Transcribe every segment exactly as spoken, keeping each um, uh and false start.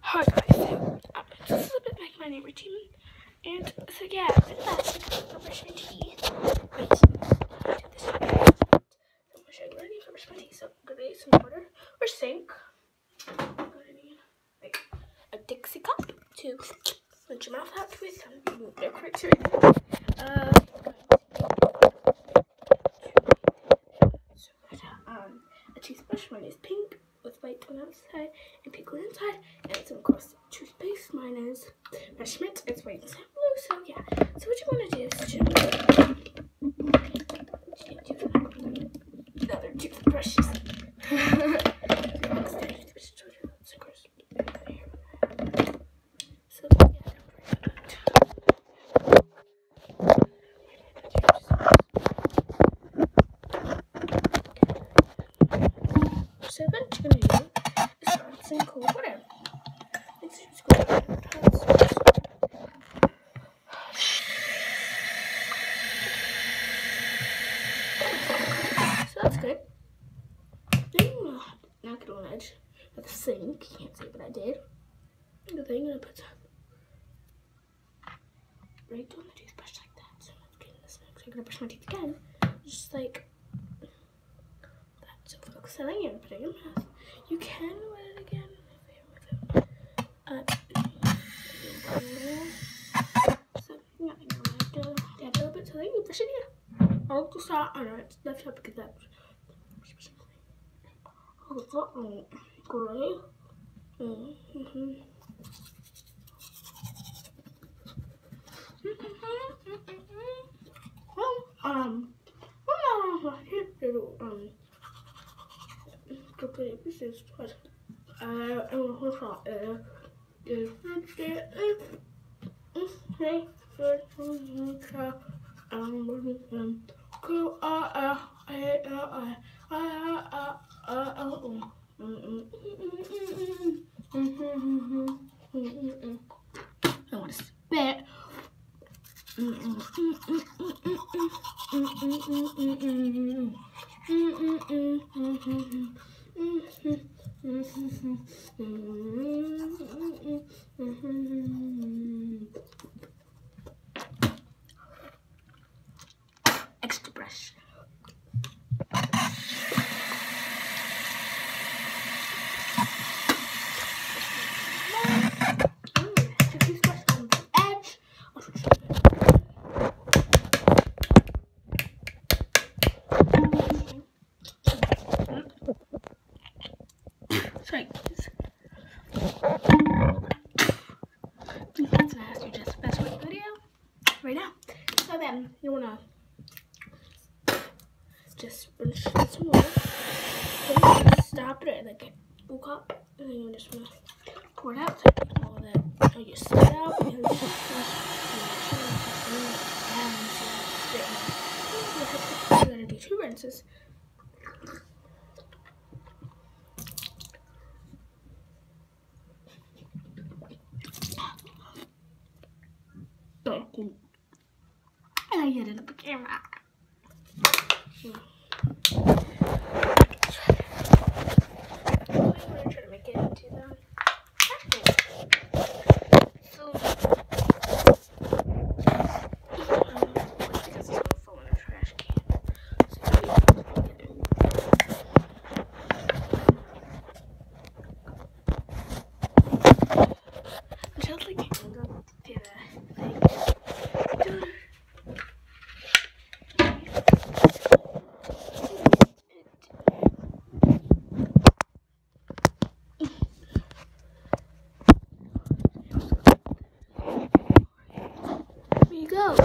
Hi guys, so uh, this is a bit like my new routine, and so yeah, for the last I'm brushing my teeth. Wait, I do this. So I'm gonna show you what I need to brush my teeth. So I'm gonna use some water or sink. I'm gonna need like a Dixie cup to rinse your mouth out with. Um, no cracks or anything. Uh, so um, a toothbrush. Mine is pink with white on the outside and pink on the inside, and some cross toothpaste. Mine is Mint. It's white and blue. So yeah. So what you want to do is to another toothbrushes. So yeah. So what you're gonna do is start some cold water. It's just cold water. So that's good. Then I'm gonna knock it on the edge of the sink. You can't see what I did. And then I'm gonna put some right on the toothbrush like that. So I'm not getting this next. So I'm gonna brush my teeth again. Just like that. So focus on it and put it in your mouth. You can wet it again. Uh, so yeah, I'm gonna have to add a little bit so that you brush it here. I'll just start on it left up because that's great. Mm-hmm. Um, um, complete pieces, but uh, I will hold on. Is okay, good. Um, cool. Uh, uh, uh, uh, uh, I want to spit. Extra brush. Sorry, guys. Please answer ask you just best for the video right now. So then you wanna just rinse some water. Then stop it at like a full cup, and then you just wanna pour it out. So all that, or you spit out, and you just you're gonna do two rinses. So cool. And I get it up the camera. Yeah. I'm gonna try to make it into the trash can. So, um, because it's gonna fall in the trash can. So, just like it can go to the thing. Here you go.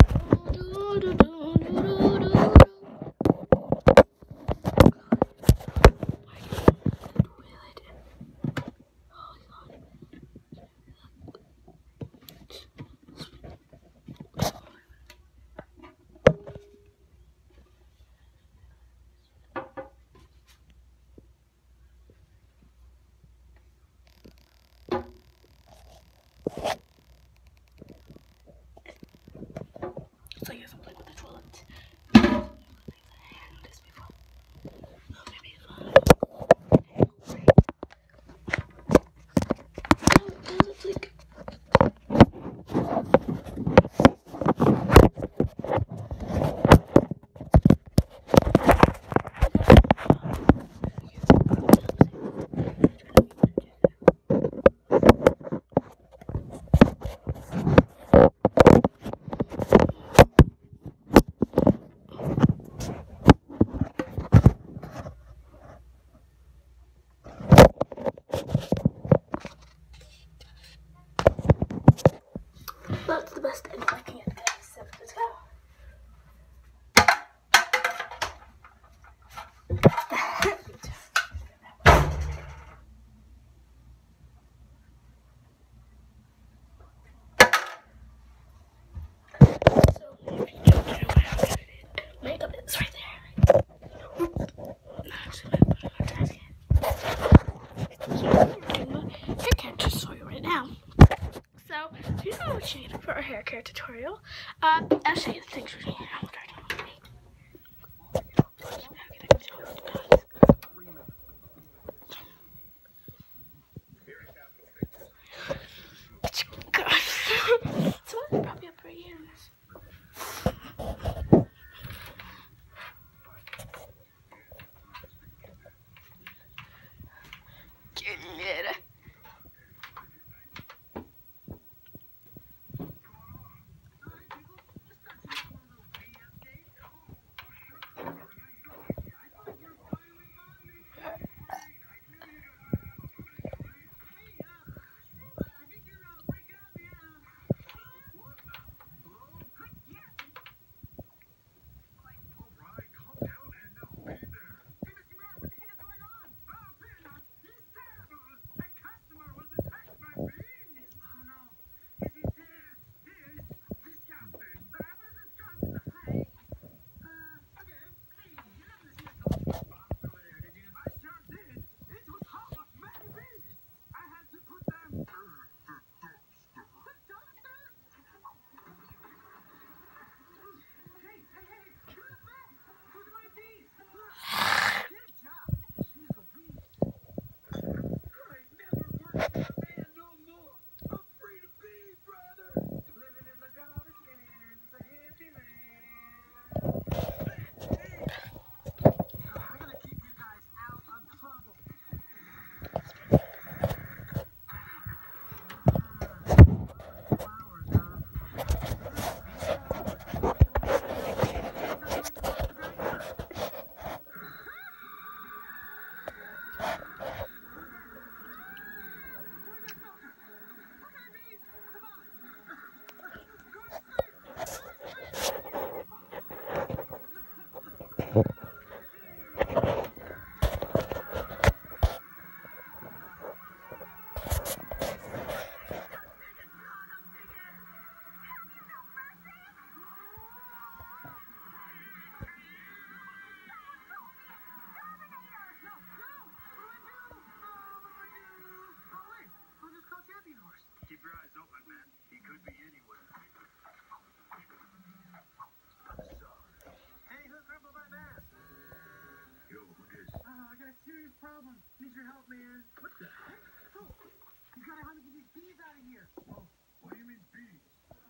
So yes, I'm playing with the toilet. I hadn't noticed before. Oh, maybe it's fine. Shane for our hair care tutorial. Uh, I'll show you the things we're doing. I'm starting with me. Someone's probably up right here in this. Get it. Keep your eyes open, man. He could be anywhere. Hey, who crippled my mask? Yo, who did? Oh, I got a serious problem. Need your help, man. What the heck? Oh, you gotta help me get these bees out of here. Oh, what do you mean bees?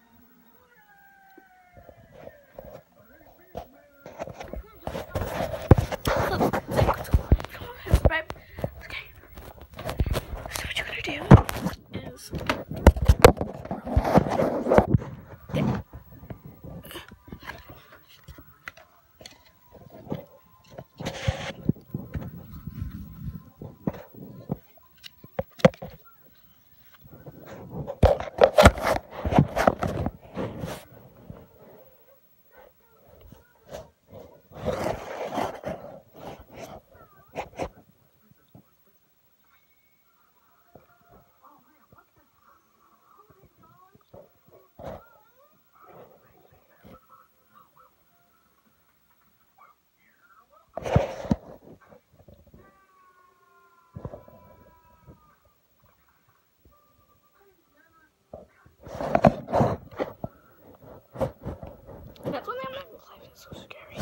That's when I'm not life is so scary.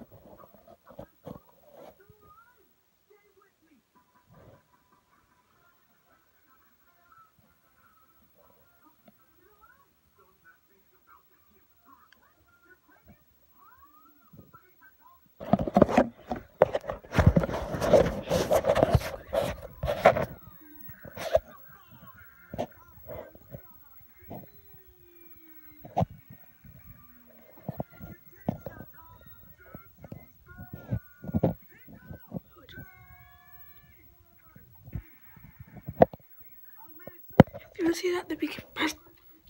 You want to see that? The big press.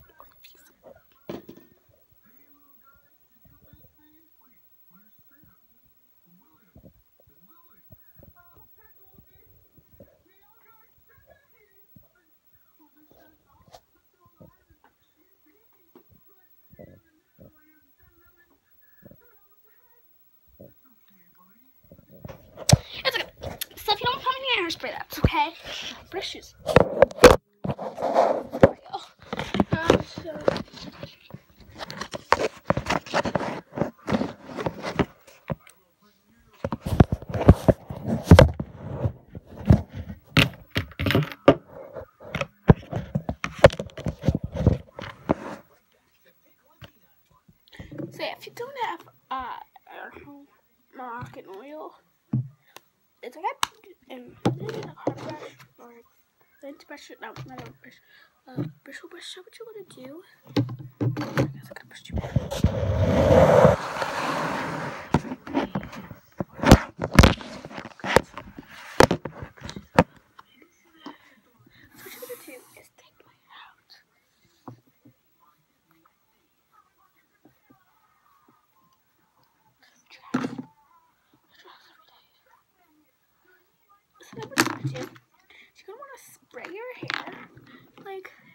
It's okay. So if you don't put any hairspray, that's okay. Brushes. There we go. Um, so you don't have, uh, I don't know, Moroccan oil, it's like a, and then a hard brush, or lint brush, no, not a brush, uh, bristle brush. So what you want to do, I guess I could brush too bad. So then what you're gonna do, you're gonna want to spray your hair, like,